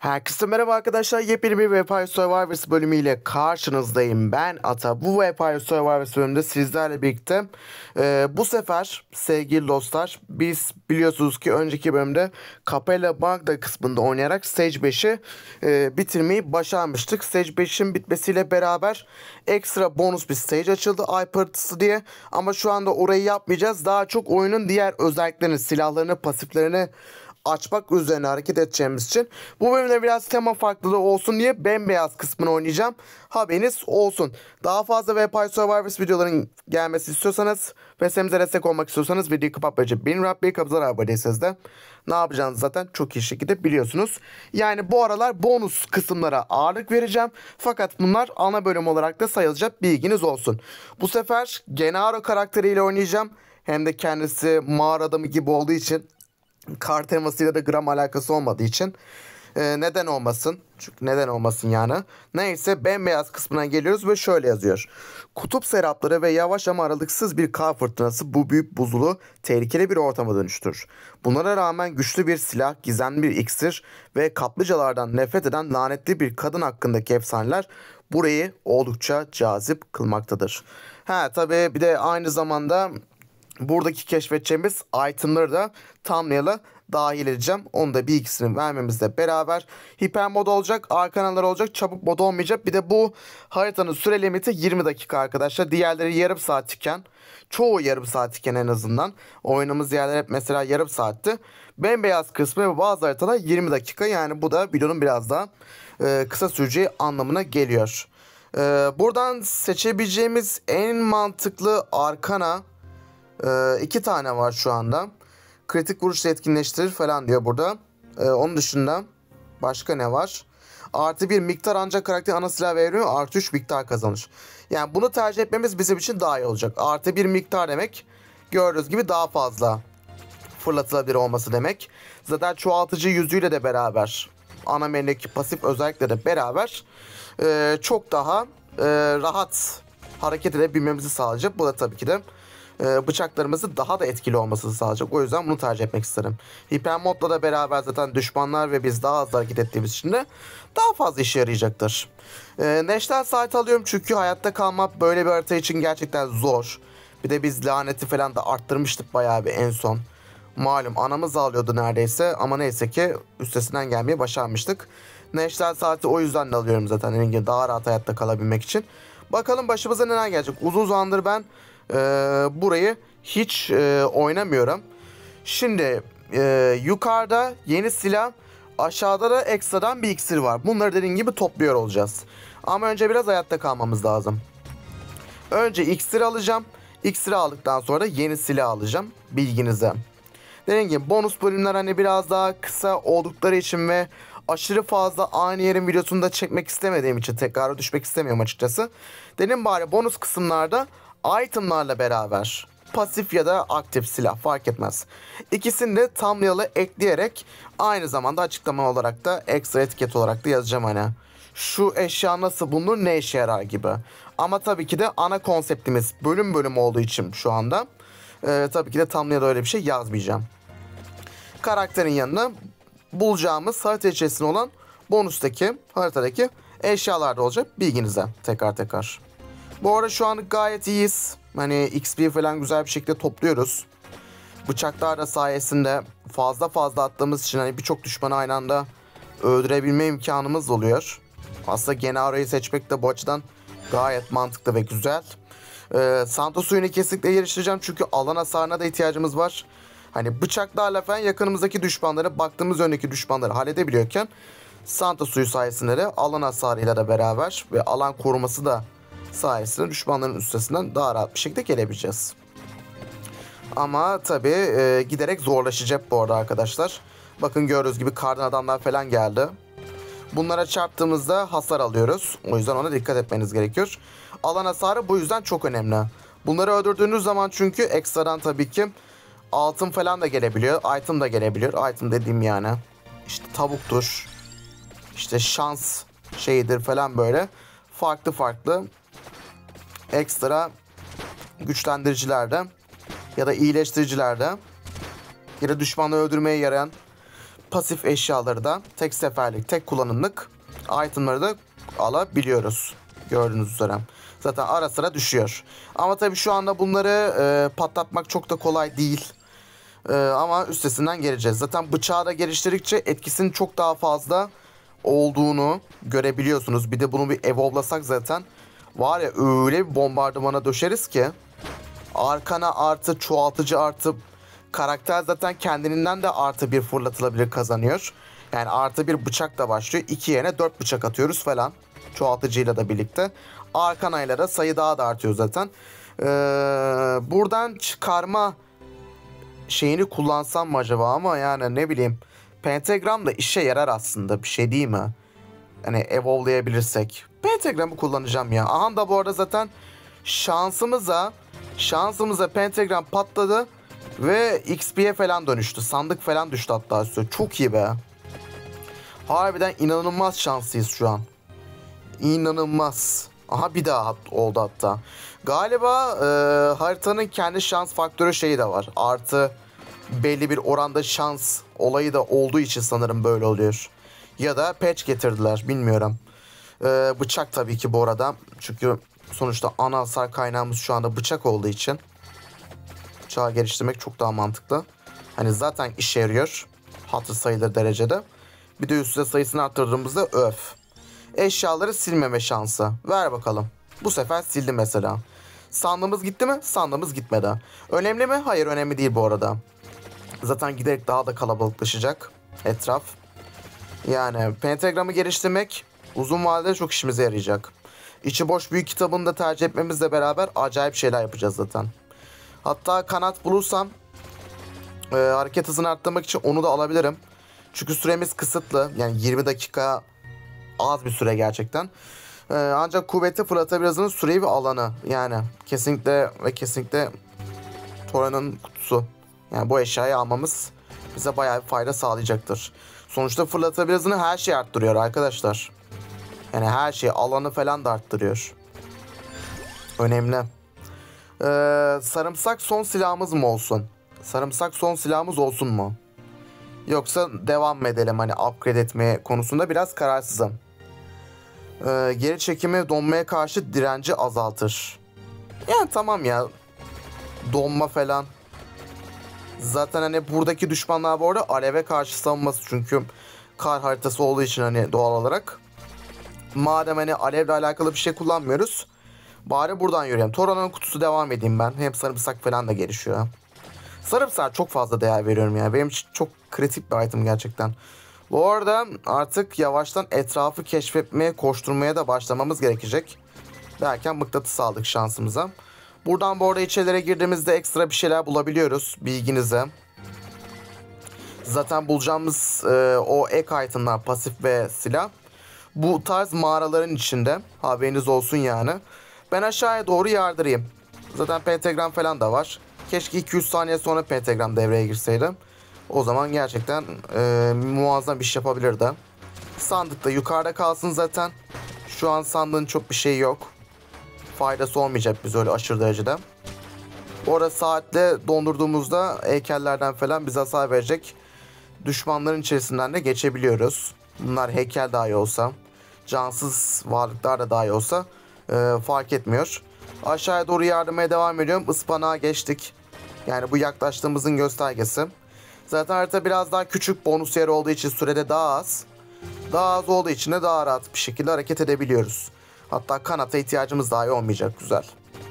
Herkese merhaba arkadaşlar. Yepyeni bir Vampire Survivors bölümüyle karşınızdayım. Ben Ata. Bu Vampire Survivors bölümünde sizlerle birlikte bu sefer sevgili dostlar, biz biliyorsunuz ki önceki bölümde Capella Magda kısmında oynayarak Stage 5'i bitirmeyi başarmıştık. Stage 5'in bitmesiyle beraber ekstra bonus bir stage açıldı, Ay Parıltısı diye. Ama şu anda orayı yapmayacağız. Daha çok oyunun diğer özelliklerini, silahlarını, pasiflerini açmak üzerine hareket edeceğimiz için bu bölümde biraz tema farklılığı olsun diye bembeyaz kısmını oynayacağım. Haberiniz olsun. Daha fazla Vampire Survivors videoların gelmesi istiyorsanız ve serimize destek olmak istiyorsanız videoyu kapatmayacak. Benim Rabbi kapılar aboneyseniz de ne yapacağınızı zaten çok iyi şekilde biliyorsunuz. Yani bu aralar bonus kısımlara ağırlık vereceğim. Fakat bunlar ana bölüm olarak da sayılacak, bilginiz olsun. Bu sefer Gennaro karakteriyle oynayacağım. Hem de kendisi mağara adamı gibi olduğu için, kar temasıyla da gram alakası olmadığı için neden olmasın? Çünkü neden olmasın yani. Neyse, bembeyaz kısmına geliyoruz ve şöyle yazıyor. Kutup serapları ve yavaş ama aralıksız bir kar fırtınası bu büyük buzulu tehlikeli bir ortama dönüştürür. Bunlara rağmen güçlü bir silah, gizemli bir iksir ve kaplıcalardan nefret eden lanetli bir kadın hakkındaki efsaneler burayı oldukça cazip kılmaktadır. Tabii bir de aynı zamanda buradaki keşfedeceğimiz itemları da thumbnail'a dahil edeceğim. Onu da bir ikisini vermemizle beraber hiper mod olacak, arkanalar olacak, çabuk mod olmayacak. Bir de bu haritanın süre limiti 20 dakika arkadaşlar. Diğerleri yarım saat iken, çoğu yarım saat iken en azından. Oyunumuz yerler hep mesela yarım saatti. Bembeyaz kısmı ve bazı haritalar 20 dakika. Yani bu da videonun biraz daha kısa süreceği anlamına geliyor. Buradan seçebileceğimiz en mantıklı arkana iki tane var şu anda. Kritik vuruşla etkinleştirir falan diyor burada. Onun dışında başka ne var? Artı bir miktar ancak karakter ana silah veriyor. Artı 3 miktar kazanır. Yani bunu tercih etmemiz bizim için daha iyi olacak. Artı bir miktar demek, gördüğünüz gibi daha fazla fırlatılabilir olması demek. Zaten çoğaltıcı yüzüyle de beraber, ana menüdeki pasif özellikle de beraber çok daha rahat hareket edebilmemizi sağlayacak. Bu da tabii ki de bıçaklarımızı daha da etkili olmasını sağlayacak. O yüzden bunu tercih etmek isterim. Hiper modla da beraber zaten düşmanlar ve biz daha hızlı hareket ettiğimiz için de daha fazla işe yarayacaktır. Neşter saat alıyorum çünkü hayatta kalmak böyle bir harita için gerçekten zor. Bir de biz laneti falan da arttırmıştık bayağı bir en son. Malum anamız ağlıyordu neredeyse ama neyse ki üstesinden gelmeyi başarmıştık. Neşter saati o yüzden de alıyorum zaten, daha rahat hayatta kalabilmek için. Bakalım başımıza neler gelecek. Uzun zamandır ben burayı hiç oynamıyorum. Şimdi yukarıda yeni silah, aşağıda da ekstradan bir iksir var. Bunları dediğim gibi topluyor olacağız. Ama önce biraz hayatta kalmamız lazım. Önce iksir alacağım. İksiri aldıktan sonra da yeni silah alacağım. Bilginize. Dediğim gibi bonus bölümler hani biraz daha kısa oldukları için ve aşırı fazla aynı yerin videosunu da çekmek istemediğim için tekrar düşmek istemiyorum açıkçası. Dedim bari bonus kısımlarda itemlarla beraber pasif ya da aktif silah fark etmez. İkisini de thumbnail'a ekleyerek aynı zamanda açıklama olarak da ekstra etiket olarak da yazacağım hani. Şu eşya nasıl bulunur, ne işe yarar gibi. Ama tabii ki de ana konseptimiz bölüm bölüm olduğu için şu anda tabii ki de thumbnail'da öyle bir şey yazmayacağım. Karakterin yanına bulacağımız harita içerisinde olan bonustaki haritadaki eşyalar da olacak, bilginize tekrar. Bu arada şu an gayet iyiyiz. Hani XP falan güzel bir şekilde topluyoruz. Bıçaklar da sayesinde fazla attığımız için hani birçok düşmanı aynı anda öldürebilme imkanımız oluyor. Aslında Gennaro'yu seçmek de bu açıdan gayet mantıklı ve güzel. Santo suyunu kesinlikle geliştireceğim çünkü alan hasarına da ihtiyacımız var. Hani bıçaklarla falan yakınımızdaki düşmanları, baktığımız yöndeki düşmanları halledebiliyorken Santo suyu sayesinde de alan hasarıyla da beraber ve alan koruması da sayesinde düşmanların üstesinden daha rahat bir şekilde gelebileceğiz. Ama tabii giderek zorlaşacak bu arada arkadaşlar. Bakın gördüğünüz gibi kardan adamlar falan geldi. Bunlara çarptığımızda hasar alıyoruz. O yüzden ona dikkat etmeniz gerekiyor. Alan hasarı bu yüzden çok önemli. Bunları öldürdüğünüz zaman çünkü ekstradan tabii ki altın falan da gelebiliyor. Item da gelebiliyor. Item dediğim yani işte tavuktur, İşte şans şeyidir falan, böyle farklı ekstra güçlendiricilerde ya da iyileştiricilerde ya da düşmanları öldürmeye yarayan pasif eşyaları da tek seferlik, tek kullanımlık itemları da alabiliyoruz. Gördüğünüz üzere. Zaten ara sıra düşüyor. Ama tabii şu anda bunları patlatmak çok da kolay değil. Ama üstesinden geleceğiz. Zaten bıçağı da geliştirdikçe etkisinin çok daha fazla olduğunu görebiliyorsunuz. Bir de bunu bir evolve'lasak zaten var ya, öyle bir bombardımana döşeriz ki arkana artı, çoğaltıcı artı, karakter zaten kendinden de artı bir fırlatılabilir kazanıyor. Yani artı bir bıçakla başlıyor. 2 yerine 4 bıçak atıyoruz falan. Çoğaltıcıyla da birlikte. Arkanayla da sayı daha da artıyor zaten. Buradan çıkarma şeyini kullansam mı acaba, ama yani ne bileyim. Pentagram da işe yarar aslında, bir şey değil mi? Hani evolve'layabilirsek. Pentagram'ı kullanacağım ya. Aha da bu arada zaten şansımıza pentagram patladı ve XP'ye falan dönüştü. Sandık falan düştü hatta üstüne. Çok iyi be. Harbiden inanılmaz şanslıyız şu an. İnanılmaz. Aha bir daha oldu hatta. Galiba haritanın kendi şans faktörü şeyi de var. Artı belli bir oranda şans olayı da olduğu için sanırım böyle oluyor. Ya da patch getirdiler, bilmiyorum. Bıçak tabii ki bu arada. Çünkü sonuçta ana hasar kaynağımız şu anda bıçak olduğu için bıçağı geliştirmek çok daha mantıklı. Hani zaten işe yarıyor. Hatır sayılır derecede. Bir de üstüne sayısını arttırdığımızda öf. Eşyaları silmeme şansı. Ver bakalım. Bu sefer sildi mesela. Sandığımız gitti mi? Sandığımız gitmedi. Önemli mi? Hayır, önemli değil bu arada. Zaten giderek daha da kalabalıklaşacak etraf. Yani pentagramı geliştirmek uzun vadede çok işimize yarayacak. İçi boş büyük kitabını da tercih etmemizle beraber acayip şeyler yapacağız zaten. Hatta kanat bulursam hareket hızını arttırmak için onu da alabilirim. Çünkü süremiz kısıtlı. Yani 20 dakika az bir süre gerçekten. Ancak kuvveti fırlatabileceğinin süreyi ve alanı. Yani kesinlikle ve kesinlikle Tora'nın kutusu. Yani bu eşyayı almamız bize bayağı bir fayda sağlayacaktır. Sonuçta fırlatabileceğini her şeyi arttırıyor arkadaşlar. Yani her şeyi, alanı falan da arttırıyor. Önemli. Sarımsak son silahımız mı olsun? Sarımsak son silahımız olsun mu? Yoksa devam mı edelim hani upgrade etmeye konusunda biraz kararsızım. Geri çekimi donmaya karşı direnci azaltır. Yani tamam ya. Donma falan. Zaten hani buradaki düşmanlar bu arada aleve karşı savunması, çünkü kar haritası olduğu için hani doğal olarak. Madem hani alevle alakalı bir şey kullanmıyoruz, bari buradan yürüyelim. Tora'nın kutusu devam edeyim ben. Hem sarımsak falan da gelişiyor. Sarımsağa çok fazla değer veriyorum ya. Benim için çok kritik bir item gerçekten. Bu arada artık yavaştan etrafı keşfetmeye, koşturmaya da başlamamız gerekecek. Derken mıknatıs aldık şansımıza. Buradan bu arada içerilere girdiğimizde ekstra bir şeyler bulabiliyoruz. Bilginize. Zaten bulacağımız o ek itemlar, pasif ve silah, bu tarz mağaraların içinde. Haberiniz olsun yani. Ben aşağıya doğru yardırayım. Zaten pentagram falan da var. Keşke 200 saniye sonra pentagram devreye girseydi. O zaman gerçekten muazzam bir iş yapabilirdi. Sandık da yukarıda kalsın zaten. Şu an sandığın çok bir şey yok. Faydası olmayacak biz öyle aşırı derecede. Orada saatle dondurduğumuzda heykellerden falan bize hasar verecek düşmanların içerisinden de geçebiliyoruz. Bunlar heykel dahi olsa, cansız varlıklar da dahi olsa fark etmiyor. Aşağıya doğru yardımaya devam ediyorum. Ispanağa geçtik. Yani bu yaklaştığımızın göstergesi. Zaten harita biraz daha küçük, bonus yer olduğu için sürede daha az. Daha az olduğu için de daha rahat bir şekilde hareket edebiliyoruz. Hatta kanata ihtiyacımız dahi olmayacak. Güzel.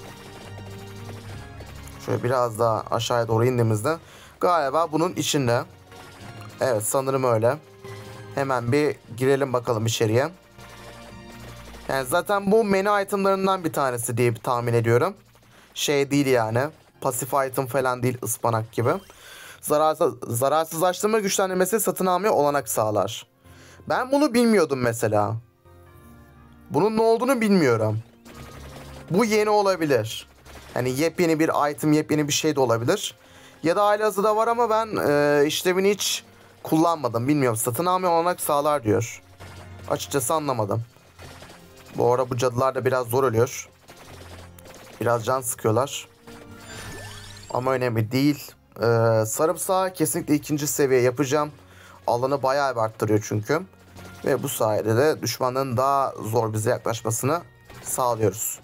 Şöyle biraz daha aşağıya doğru indiğimizde galiba bunun içinde. Evet, sanırım öyle. Hemen bir girelim bakalım içeriye. Yani zaten bu menü itemlarından bir tanesi diye tahmin ediyorum. Şey değil yani. Pasif item falan değil, ıspanak gibi. Zararsızlaştırma güçlendirmesi satın almaya olanak sağlar. Ben bunu bilmiyordum mesela. Bunun ne olduğunu bilmiyorum. Bu yeni olabilir. Yani yepyeni bir item, yepyeni bir şey de olabilir. Ya da halihazırda var ama ben işlevini hiç kullanmadım. Bilmiyorum. Satın almaya olanak sağlar diyor. Açıkçası anlamadım. Bu arada bu cadılar da biraz zor ölüyor. Biraz can sıkıyorlar. Ama önemli değil. Sarımsağı kesinlikle 2. seviye yapacağım. Alanı bayağı bir arttırıyor çünkü. Ve bu sayede de düşmanların daha zor bize yaklaşmasını sağlıyoruz.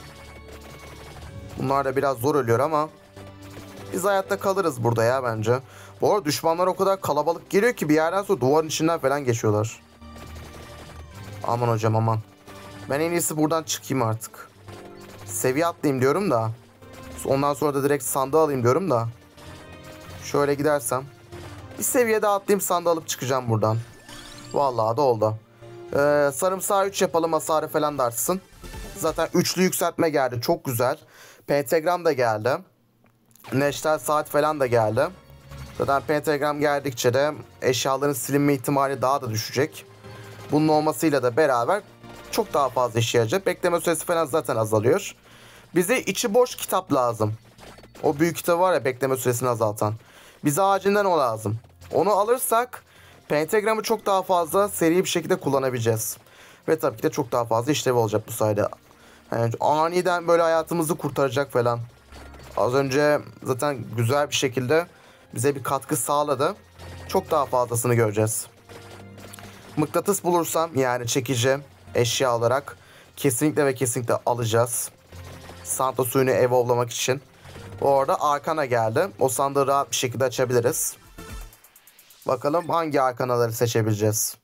Bunlar da biraz zor ölüyor ama biz hayatta kalırız burada ya bence. Bu arada düşmanlar o kadar kalabalık geliyor ki bir yerden sonra duvarın içinden falan geçiyorlar. Aman hocam aman. Ben en iyisi buradan çıkayım artık. Seviye atlayayım diyorum da. Ondan sonra da direkt sandığı alayım diyorum da. Şöyle gidersem. Bir seviye daha atlayayım, sandığı alıp çıkacağım buradan. Vallahi da oldu. Sarımsağı 3 yapalım, hasarı falan da artsın. Zaten üçlü yükseltme geldi, çok güzel. Pentagram da geldi. Neşter saat falan da geldi. Zaten pentagram geldikçe de eşyaların silinme ihtimali daha da düşecek. Bunun olmasıyla da beraber çok daha fazla işe yarayacak. Bekleme süresi falan zaten azalıyor. Bize içi boş kitap lazım. O büyük kitap var ya, bekleme süresini azaltan. Bize acilen o lazım. Onu alırsak pentagramı çok daha fazla seri bir şekilde kullanabileceğiz. Ve tabii ki de çok daha fazla işlevi olacak bu sayede. Yani aniden böyle hayatımızı kurtaracak falan. Az önce zaten güzel bir şekilde bize bir katkı sağladı. Çok daha fazlasını göreceğiz. Mıknatıs bulursam, yani çekici eşya olarak kesinlikle ve kesinlikle alacağız. Santa suyunu evolve'lamak için. Orada arkana geldi. O sandığı rahat bir şekilde açabiliriz. Bakalım hangi arkanaları seçebileceğiz.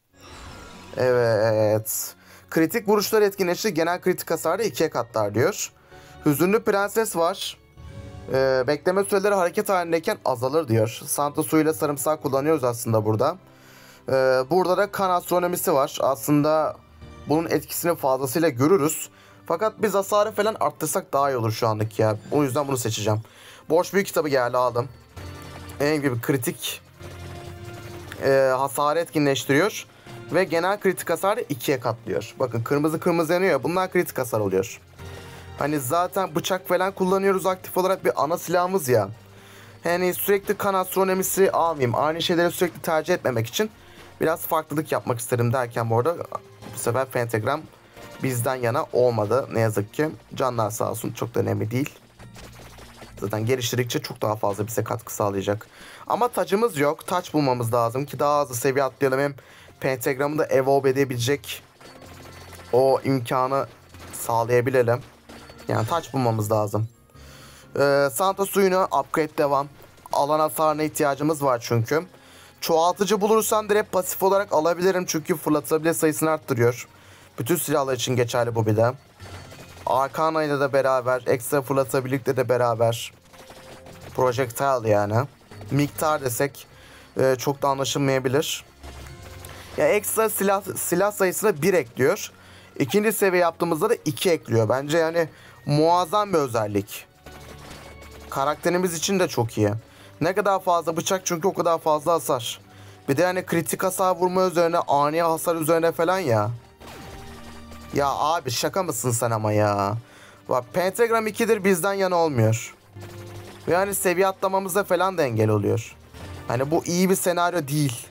Evet. Kritik vuruşlar etkinleşti. Genel kritik hasarı 2'ye katlar diyor. Hüzünlü prenses var. Bekleme süreleri hareket halindeyken azalır diyor. Santa suyuyla sarımsak kullanıyoruz aslında burada. Burada da kan astronomisi var. Aslında bunun etkisini fazlasıyla görürüz. Fakat biz hasarı falan arttırsak daha iyi olur şu anlık ya. O yüzden bunu seçeceğim. Boş büyük kitabı geldi, aldım. En gibi kritik hasarı etkinleştiriyor. Ve genel kritik hasarı 2'ye katlıyor. Bakın kırmızı kırmızı yanıyor ya, bunlar kritik hasar oluyor. Hani zaten bıçak falan kullanıyoruz aktif olarak, bir ana silahımız ya. Yani sürekli kan astronomisi almayayım. Aynı şeyleri sürekli tercih etmemek için biraz farklılık yapmak isterim derken bu arada bu sefer pentagram bizden yana olmadı ne yazık ki. Canlar sağ olsun, çok da önemli değil. Zaten geliştirdikçe çok daha fazla bize katkı sağlayacak. Ama tacımız yok. Taç bulmamız lazım ki daha hızlı seviye atlayalım. Hem pentagramı da evolve edebilecek o imkanı sağlayabilelim. Yani taç bulmamız lazım. Santa suyunu upgrade devam. Alan hasarına ihtiyacımız var çünkü. Çoğaltıcı bulursam direkt pasif olarak alabilirim. Çünkü fırlatılabilir sayısını arttırıyor. Bütün silahlar için geçerli bu bir de. Arcana ile de beraber. Ekstra fırlatabilirlikle de beraber. Projectile yani. Miktar desek çok da anlaşılmayabilir. Ya ekstra silah sayısına 1 ekliyor. İkinci seviye yaptığımızda da 2 ekliyor. Bence yani muazzam bir özellik. Karakterimiz için de çok iyi. Ne kadar fazla bıçak çünkü o kadar fazla hasar. Bir de hani kritik hasar vurma üzerine, ani hasar üzerine falan ya. Ya abi şaka mısın sen ama ya. Bak pentagram 2'dir bizden yana olmuyor. Ve hani seviye atlamamıza falan da engel oluyor. Hani bu iyi bir senaryo değil.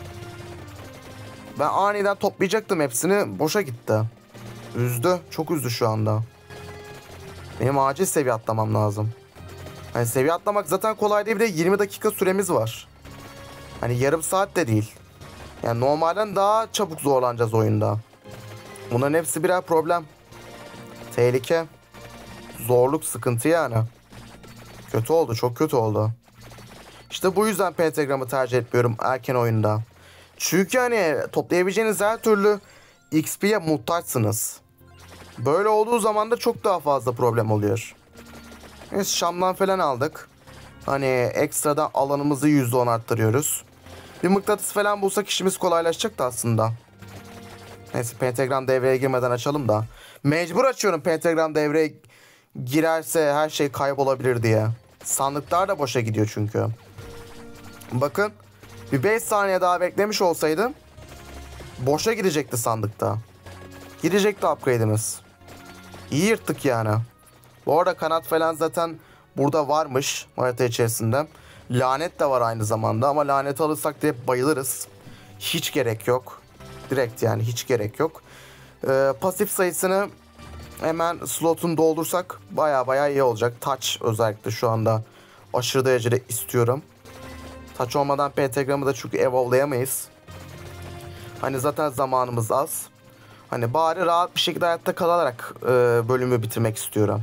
Ben aniden toplayacaktım hepsini, boşa gitti. Üzdü, çok üzdü şu anda. Benim acil seviye atlamam lazım. Hani seviye atlamak zaten kolay değil, bir de 20 dakika süremiz var. Hani yarım saat de değil. Yani normalden daha çabuk zorlanacağız oyunda. Bunların hepsi birer problem. Tehlike. Zorluk, sıkıntı yani. Kötü oldu, çok kötü oldu. İşte bu yüzden pentagramı tercih etmiyorum erken oyunda. Çünkü hani toplayabileceğiniz her türlü XP'ye muhtaçsınız. Böyle olduğu zaman da çok daha fazla problem oluyor. Evet, Şam'dan falan aldık. Hani ekstradan alanımızı %10 arttırıyoruz. Bir mıknatıs falan bulsak işimiz kolaylaşacak da aslında. Neyse pentagram devreye girmeden açalım da. Mecbur açıyorum, pentagram devreye girerse her şey kaybolabilir diye. Sandıklar da boşa gidiyor çünkü. Bakın bir 5 saniye daha beklemiş olsaydım boşa gidecekti sandıkta. Gidecekti upgrade'imiz. İyi yırttık yani. Bu arada kanat falan zaten burada varmış harita içerisinde. Lanet de var aynı zamanda ama lanet alırsak diye bayılırız. Hiç gerek yok. Direkt yani hiç gerek yok. Pasif sayısını hemen slotunu doldursak baya iyi olacak. Touch özellikle şu anda aşırı derecede istiyorum. Taç olmadan pentagramı da çünkü evolve'layamayız. Hani zaten zamanımız az. Hani bari rahat bir şekilde hayatta kalarak bölümü bitirmek istiyorum.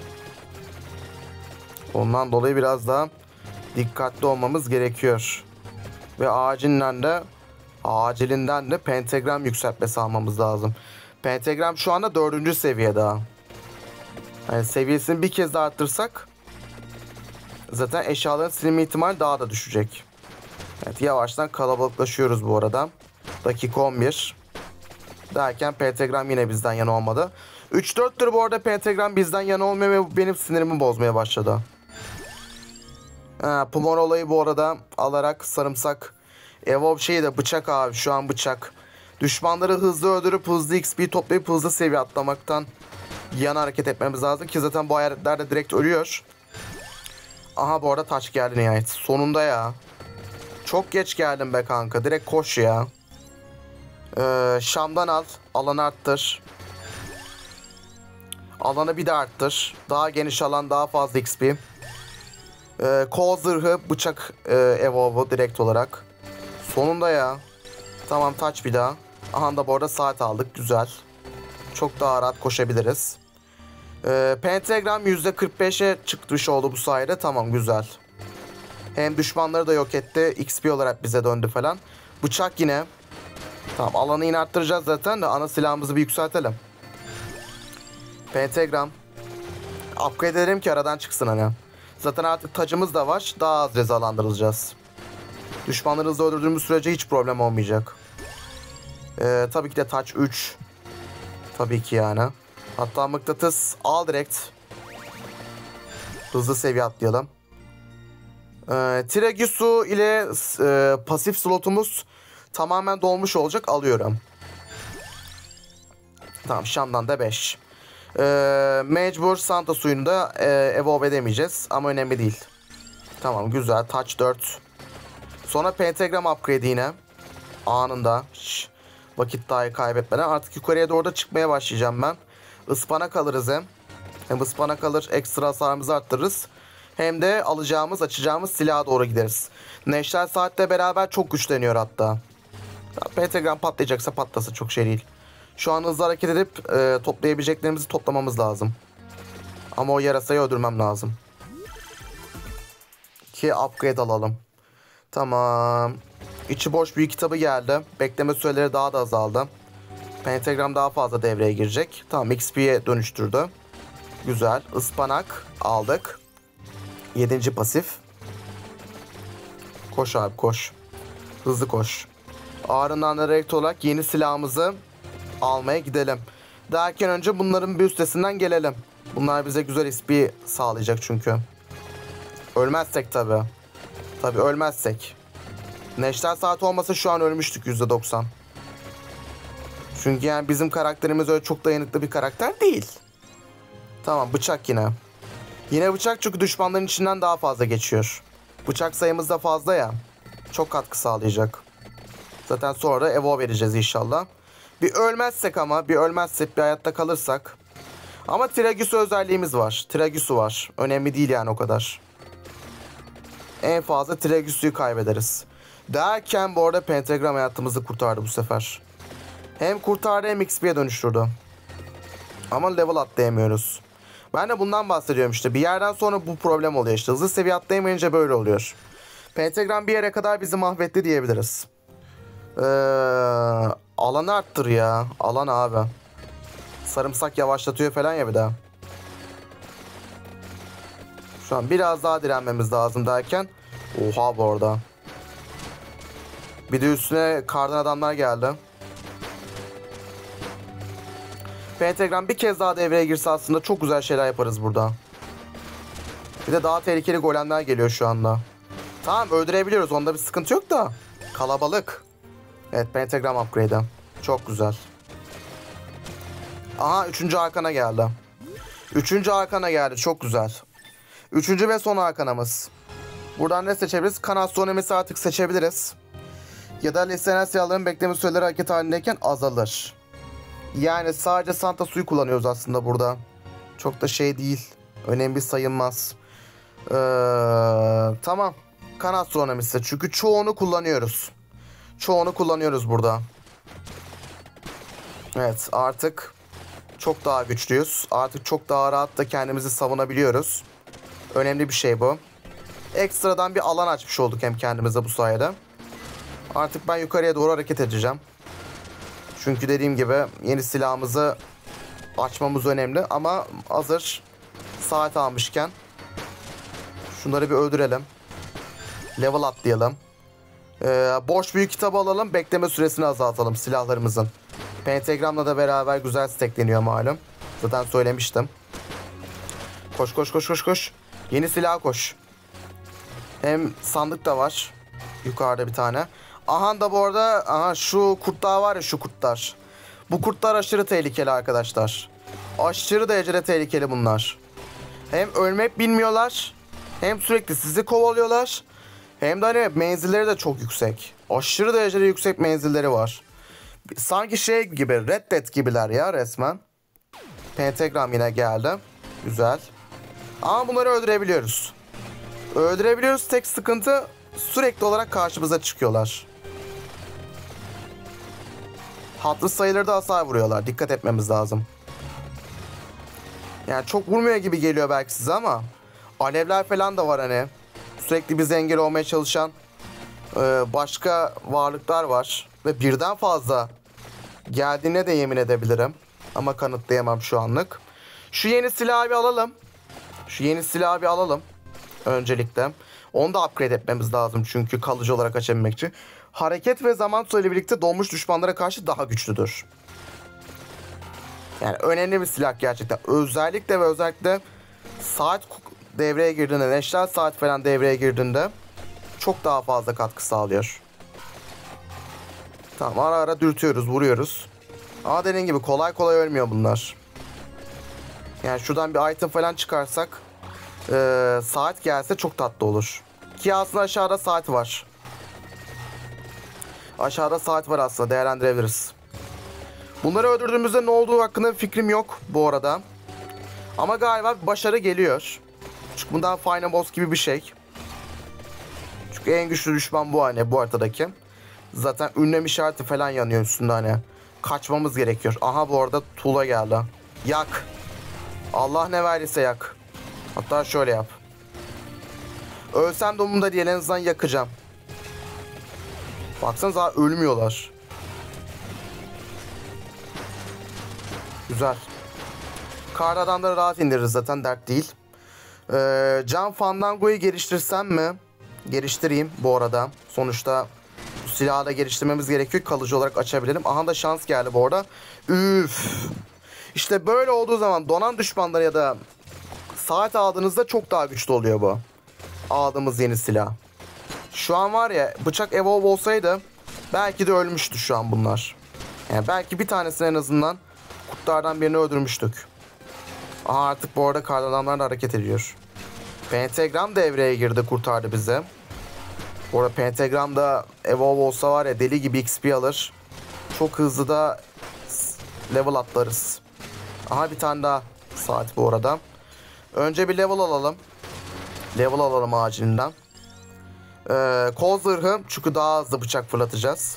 Ondan dolayı biraz daha dikkatli olmamız gerekiyor. Ve acilinden de pentagram yükseltmesi almamız lazım. Pentagram şu anda 4. seviye daha. Yani seviyesini bir kez daha arttırsak zaten eşyaların silme ihtimali daha da düşecek. Evet, yavaştan kalabalıklaşıyoruz bu arada. Dakika 11. Derken pentagram yine bizden yana olmadı. 3-4'tür bu arada pentagram bizden yana olmuyor ve benim sinirimi bozmaya başladı. Pumor olayı bu arada alarak sarımsak. Evolve şeyi de bıçak abi, şu an bıçak. Düşmanları hızlı öldürüp hızlı XP toplayıp hızlı seviye atlamaktan yana hareket etmemiz lazım ki zaten bu hayaletler de direkt ölüyor. Aha, bu arada taç geldi nihayet. Sonunda ya. Çok geç geldim be kanka. Direkt koş ya. Şam'dan al. Alanı arttır. Alanı bir de arttır. Daha geniş alan, daha fazla XP. Kol zırhı, bıçak evolve direkt olarak. Sonunda ya. Tamam, taç bir daha. Aha da bu arada saat aldık. Güzel. Çok daha rahat koşabiliriz. Pentagram %45'e çıkmış oldu bu sayede. Tamam, güzel. Hem düşmanları da yok etti. XP olarak bize döndü falan. Bıçak yine. Tamam, alanı yine arttıracağız zaten de ana silahımızı bir yükseltelim. Pentagram. Upgrade edelim ki aradan çıksın hani. Zaten artık tacımız da var. Daha az cezalandırılacağız. Düşmanları hızlı öldürdüğümüz sürece hiç problem olmayacak. Tabii ki de taç 3. Tabii ki yani. Hatta mıknatıs al direkt. Hızlı seviye atlayalım. Tiragisu ile pasif slotumuz tamamen dolmuş olacak. Alıyorum. Tamam, Şam'dan da 5. Mecbur Santa suyunu da evolve edemeyeceğiz. Ama önemli değil. Tamam, güzel. Touch 4. Sonra pentagram upgrade yine. Anında. Vakit dahi kaybetmeden. Artık yukarıya doğru da çıkmaya başlayacağım ben. Ispanak alırız hem. Hem ıspanak alır, ekstra hasarımızı arttırırız. Hem de açacağımız silaha doğru gideriz. Neşter saatle beraber çok güçleniyor hatta. Pentagram patlayacaksa patlasın, çok şey değil. Şu an hızlı hareket edip toplayabileceklerimizi toplamamız lazım. Ama o yarasayı öldürmem lazım. Ki upgrade alalım. Tamam. İçi boş büyük kitabı geldi. Bekleme süreleri daha da azaldı. Pentagram daha fazla devreye girecek. Tamam, XP'ye dönüştürdü. Güzel. Ispanak aldık. 7. pasif. Koş abi, koş. Hızlı koş. Ardından da direkt olarak yeni silahımızı almaya gidelim. Derken önce bunların bir üstesinden gelelim. Bunlar bize güzel XP sağlayacak çünkü. Ölmezsek tabi. Tabi ölmezsek. Neşter saat olmasa şu an ölmüştük %90. Çünkü yani bizim karakterimiz öyle çok dayanıklı bir karakter değil. Tamam, bıçak yine. Yine bıçak çünkü düşmanların içinden daha fazla geçiyor. Bıçak sayımız da fazla ya. Çok katkı sağlayacak. Zaten sonra evo vereceğiz inşallah. Bir ölmezsek bir hayatta kalırsak. Ama Tiragisu özelliğimiz var. Tiragisu var. Önemli değil yani o kadar. En fazla Tiragisu'yu kaybederiz. Derken bu arada pentagram hayatımızı kurtardı bu sefer. Hem kurtardı hem XP'ye dönüştürdü. Ama level atlayamıyoruz. Ben de bundan bahsediyorum işte. Bir yerden sonra bu problem oluyor işte. Hızlı seviye atlayamayınca böyle oluyor. Pentagram bir yere kadar bizi mahvetti diyebiliriz. Alanı arttır ya. Alan abi. Sarımsak yavaşlatıyor falan ya bir daha. Şu an biraz daha direnmemiz lazım derken. Oha bu arada. Bir de üstüne kardan adamlar geldi. Pentagram bir kez daha devreye girse aslında çok güzel şeyler yaparız burada. Bir de daha tehlikeli golemler geliyor şu anda. Tamam, öldürebiliyoruz, onda bir sıkıntı yok da. Kalabalık. Evet, pentagram upgrade'e. Çok güzel. Aha, 3. arkana geldi. 3. arkana geldi, çok güzel. 3. ve son arkanamız. Buradan ne seçebiliriz? Kan astronomisi artık seçebiliriz. Ya da listener silahların bekleme süreleri hareket halindeyken azalır. Yani sadece Santa suyu kullanıyoruz aslında burada. Çok da şey değil. Önemli sayılmaz. Tamam. kan astronomisi. Çünkü çoğunu kullanıyoruz. Çoğunu kullanıyoruz burada. Evet, artık çok daha güçlüyüz. Artık çok daha rahat da kendimizi savunabiliyoruz. Önemli bir şey bu. Ekstradan bir alan açmış olduk hem kendimize bu sayede. Artık ben yukarıya doğru hareket edeceğim. Çünkü dediğim gibi yeni silahımızı açmamız önemli. Ama hazır saat almışken şunları bir öldürelim. Level atlayalım. Boş büyük kitabı alalım. Bekleme süresini azaltalım silahlarımızın. Pentagram'la da beraber güzel stackleniyor malum. Zaten söylemiştim. Koş koş koş koş koş. Yeni silah koş. Hem sandık da var. Yukarıda bir tane. Aha da bu arada şu kurtlar var ya, şu kurtlar. Bu kurtlar aşırı tehlikeli arkadaşlar. Aşırı derecede tehlikeli bunlar. Hem ölmek bilmiyorlar. Hem sürekli sizi kovalıyorlar. Hem de hani menzilleri de çok yüksek. Aşırı derecede yüksek menzilleri var. Sanki şey gibi, Red Dead gibiler ya resmen. Pentagram yine geldi. Güzel. Ama bunları öldürebiliyoruz. Öldürebiliyoruz, tek sıkıntı sürekli olarak karşımıza çıkıyorlar. Hatlı sayılarda hasar vuruyorlar. Dikkat etmemiz lazım. Yani çok vurmuyor gibi geliyor belki size ama alevler falan da var hani. Sürekli bize engel olmaya çalışan başka varlıklar var. Ve birden fazla geldiğine de yemin edebilirim. Ama kanıtlayamam şu anlık. Şu yeni silahı bir alalım. Şu yeni silahı bir alalım. Öncelikle. Onu da upgrade etmemiz lazım çünkü kalıcı olarak açabilmek için. Hareket ve zaman ile birlikte donmuş düşmanlara karşı daha güçlüdür. Yani önemli bir silah gerçekten. Özellikle saat devreye girdiğinde, neşter saat falan devreye girdiğinde çok daha fazla katkı sağlıyor. Tamam, ara ara dürtüyoruz, vuruyoruz. Ama dediğim gibi kolay kolay ölmüyor bunlar. Yani şuradan bir item falan çıkarsak, saat gelse çok tatlı olur. Ki aslında aşağıda saat var. Aşağıda saat var aslında, değerlendirebiliriz. Bunları öldürdüğümüzde ne olduğu hakkında bir fikrim yok bu arada. Ama galiba bir başarı geliyor. Çünkü bundan final boss gibi bir şey. Çünkü en güçlü düşman bu hani, bu haritadaki. Zaten ünlem işareti falan yanıyor üstünde hani. Kaçmamız gerekiyor. Aha bu arada tuğla geldi. Yak. Allah ne verdiyse yak. Hatta şöyle yap. Ölsem de umurumda değil, en azından yakacağım. Baksanıza ölmüyorlar. Güzel. Kar adamları rahat indiririz zaten, dert değil. Can Fandango'yu geliştirsem mi? Geliştireyim bu arada. Sonuçta bu silahı da geliştirmemiz gerekiyor. Kalıcı olarak açabilirim. Aha da şans geldi bu arada. Üf. İşte böyle olduğu zaman donan düşmanlar ya da saat aldığınızda çok daha güçlü oluyor bu. Aldığımız yeni silah. Şu an var ya, bıçak evolve olsaydı belki de ölmüştü şu an bunlar. Yani belki bir tanesini en azından kurtlardan birini öldürmüştük. Aha artık bu arada kardan adamlar da hareket ediyor. Pentagram devreye girdi, kurtardı bizi. Bu arada Pentagram da evolve olsa var ya, deli gibi XP alır. Çok hızlı da level atlarız. Aha bir tane daha saat bu arada. Önce bir level alalım. Level alalım acilinden. Kol zırhı, çünkü daha hızlı bıçak fırlatacağız.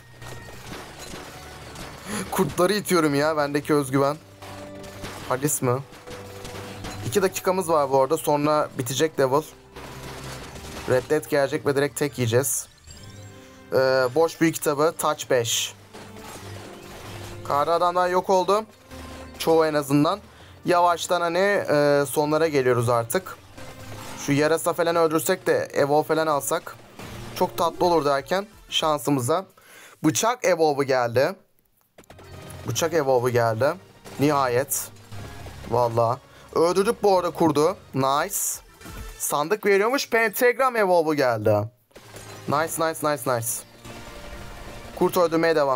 Kurtları itiyorum ya, bendeki özgüven. Halis mi? 2 dakikamız var bu arada, sonra bitecek level. Red Dead gelecek ve direkt tek yiyeceğiz. Boş büyük kitabı Touch 5. Karda adamlar yok oldu. Çoğu en azından. Yavaştan hani sonlara geliyoruz artık. Şu yarasa falan öldürsek de evolve falan alsak çok tatlı olur derken şansımıza bıçak evolve geldi. Bıçak evolve geldi. Nihayet. Vallahi. Öldürdük bu arada kurdu. Nice. Sandık veriyormuş. Pentagram evolve geldi. Nice. Kurt öldürmeye devam.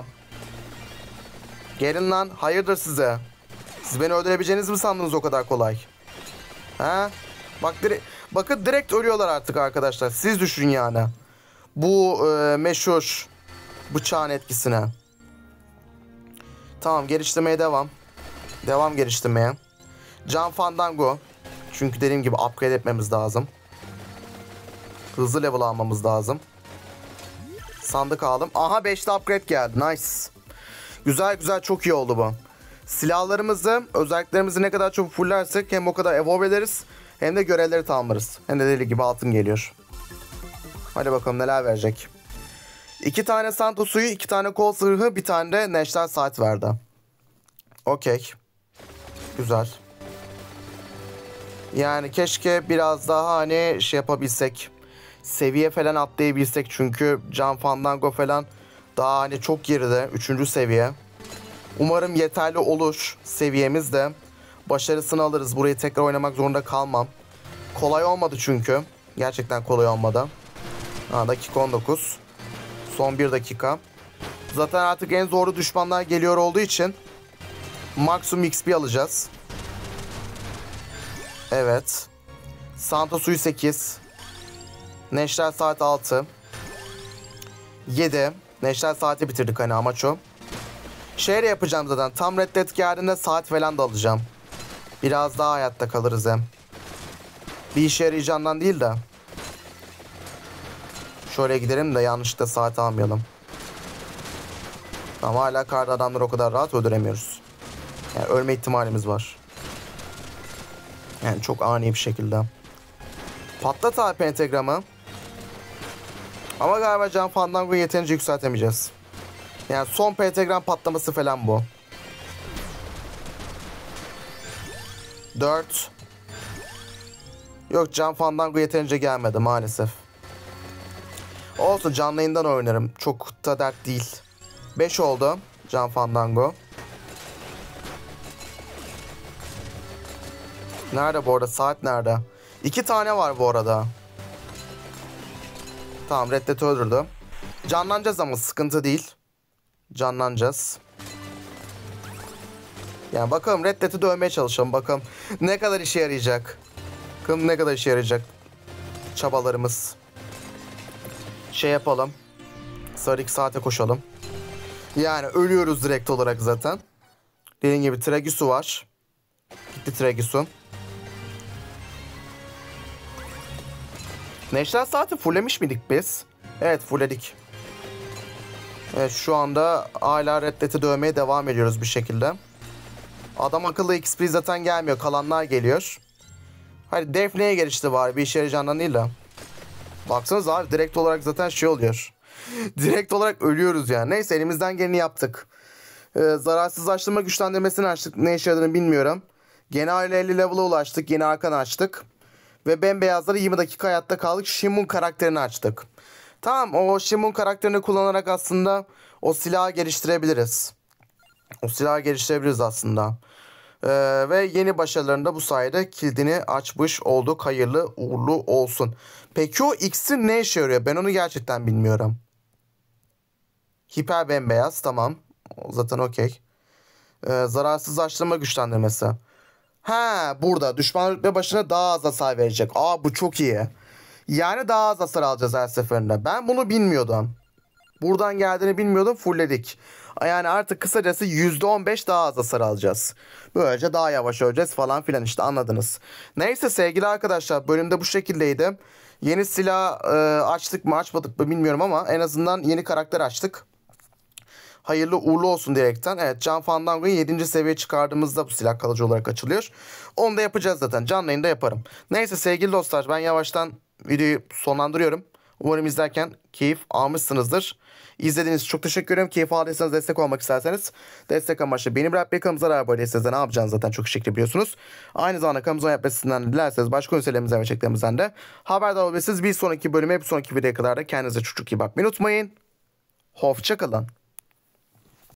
Gelin lan. Hayırdır size? Siz beni öldürebileceğinizi mi sandınız o kadar kolay? He? Bakın direkt ölüyorlar artık arkadaşlar. Siz düşün yani. Bu meşhur bıçağın etkisine. Tamam, geliştirmeye devam. Devam geliştirmeye. Can Fandango. Çünkü dediğim gibi upgrade etmemiz lazım. Hızlı level almamız lazım. Sandık aldım. Aha 5'te upgrade geldi. Nice. Güzel güzel, çok iyi oldu bu. Silahlarımızı, özelliklerimizi ne kadar çok fullersek hem o kadar evolve ederiz. Hem de görevleri tamamlarız. Hem de deli gibi altın geliyor. Hadi bakalım neler verecek. 2 tane Santo suyu, 2 tane kol zırhı, bir tane de neşter saat verdi. Okey. Güzel. Yani keşke biraz daha hani şey yapabilsek. Seviye falan atlayabilsek. Çünkü Can Fandango falan daha hani çok geride. 3. seviye. Umarım yeterli olur seviyemiz de. Başarısını alırız. Burayı tekrar oynamak zorunda kalmam. Kolay olmadı çünkü. Gerçekten kolay olmadı. Dakika 19. Son 1 dakika. Zaten artık en zorlu düşmanlar geliyor olduğu için maksimum XP alacağız. Evet. Santo suyu 8. Neşter saat 6. 7. Neşter saati bitirdik hani, amaç o. Şeyle yapacağım zaten. Tam Red Dead geldiğinde saat falan da alacağım. Biraz daha hayatta kalırız hem. Bir işe yarayacağından değil de. Şöyle gidelim de yanlışlıkla saat almayalım. Ama hala karda adamları o kadar rahat öldüremiyoruz. Yani ölme ihtimalimiz var. Yani çok ani bir şekilde. Patlat abi pentagramı. Ama galiba Can Fandango'yu yeterince yükseltemeyeceğiz. Yani son pentagram patlaması falan bu. 4. Yok, Can Fandango yeterince gelmedi maalesef. Olsun, canlı yayından oynarım. Çok da dert değil. 5 oldu Can Fandango. Nerede bu arada? Saat nerede? 2 tane var bu arada. Tamam, Red Dead öldürdü. Canlanacağız ama sıkıntı değil. Canlanacağız. Yani bakalım, Red Dead'i dövmeye çalışalım. Bakalım ne kadar işe yarayacak. Bakalım ne kadar işe yarayacak çabalarımız. Şey yapalım. Sarı 2 saate koşalım. Yani ölüyoruz direkt olarak zaten. Dediğim gibi Tragisu var. Gitti Tragisu. Neşter saati fulllemiş miydik biz? Evet, fullledik. Evet, şu anda hala Red Dead'i dövmeye devam ediyoruz bir şekilde. Adam akıllı XP zaten gelmiyor. Kalanlar geliyor. Hadi Daphne'ye gelişti var. Bir işe yarayacağından değil de. Baksanıza abi, direkt olarak zaten şey oluyor. Direkt olarak ölüyoruz yani. Neyse, elimizden geleni yaptık. Zararsızlaştırma güçlendirmesini açtık. Ne işe yaradığını bilmiyorum. Gene aile 50 level'a ulaştık. Yeni arkan açtık. Ve bembeyazları 20 dakika hayatta kaldık. Shimun karakterini açtık. Tamam, o Shimun karakterini kullanarak aslında o silahı geliştirebiliriz. O silahı geliştirebiliriz aslında. Ve yeni başarılarında bu sayede kilidini açmış olduk. Hayırlı uğurlu olsun. Peki o iksir ne işe yarıyor? Ben onu gerçekten bilmiyorum. Hiper bembeyaz, tamam. Zaten okey. Zararsızlaştırma güçlendirmesi. Ha, burada düşman rütbe başına daha az hasar verecek. Aa, bu çok iyi. Yani daha az hasar alacağız her seferinde. Ben bunu bilmiyordum. Buradan geldiğini bilmiyordum. Fullledik. Yani artık kısacası %15 daha az hasar alacağız. Böylece daha yavaş öleceğiz falan filan, işte anladınız. Neyse sevgili arkadaşlar, bölümde bu şekildeydi. Yeni silah açtık mı açmadık mı bilmiyorum ama en azından yeni karakter açtık. Hayırlı uğurlu olsun diyerekten. Evet, Can Fandango'yu 7. seviyeye çıkardığımızda bu silah kalıcı olarak açılıyor. Onu da yapacağız zaten. Canlı yayında yaparım. Neyse sevgili dostlar, ben yavaştan videoyu sonlandırıyorum. Umarım izlerken keyif almışsınızdır. İzlediğiniz için çok teşekkür ederim. Keyif aldıysanız, destek olmak isterseniz destek amaçlı benim rap bir kanalımıza abone değilseniz de ne yapacağınızı zaten çok şekilde biliyorsunuz. Aynı zamanda kanalımıza yapmasından dilerseniz başka önerilerimizden ve çeklerimizden de haberdar olabilirsiniz. Bir sonraki bölüme, bir sonraki videoya kadar da kendinize çok çok iyi bakmayı unutmayın. Hoşça kalın.